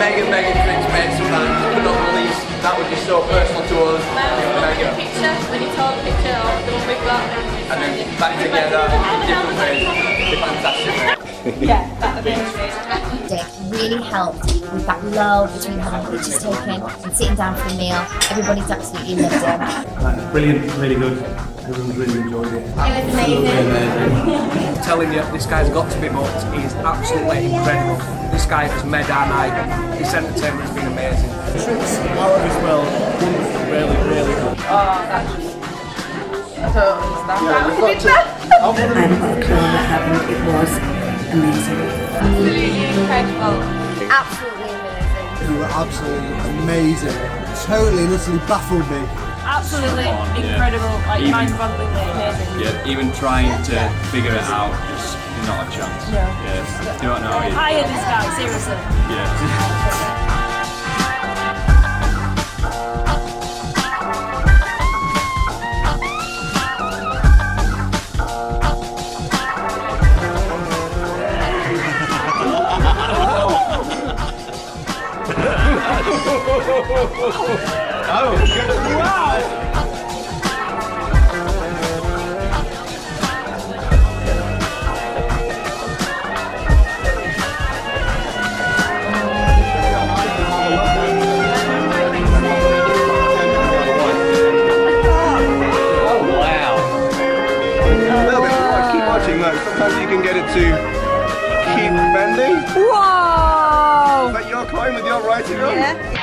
mega tricks, mate, sometimes but not the least. That would be so personal to us. Mega. Picture, when you told the picture of the one we've got. And then back together in different ways. It'd be fantastic, mate. Yeah, that'd be amazing. Dick really helped with that lull between having pictures taken and sitting down for a meal. Everybody's absolutely loved him. Brilliant, really good. Everyone's really enjoyed it. It was amazing. I'm telling you, this guy's got to be booked. He's absolutely incredible. This guy has made our night. This entertainment's been amazing. Tricks out as well. Wonderful, really, really good. Oh, that's just... I don't understand. I haven't got a clue what happened. It was amazing. Absolutely incredible. Absolutely amazing. You were absolutely amazing. Totally and utterly baffled me. Absolutely incredible, like mind-bogglingly amazing. Yeah, even trying to figure it out, just not a chance. No. Yeah, don't know. Hire this guy, seriously. Yeah. Oh, wow! Sometimes you can get it to keep bending. Whoa! But you're climbing with your right to go? Yeah.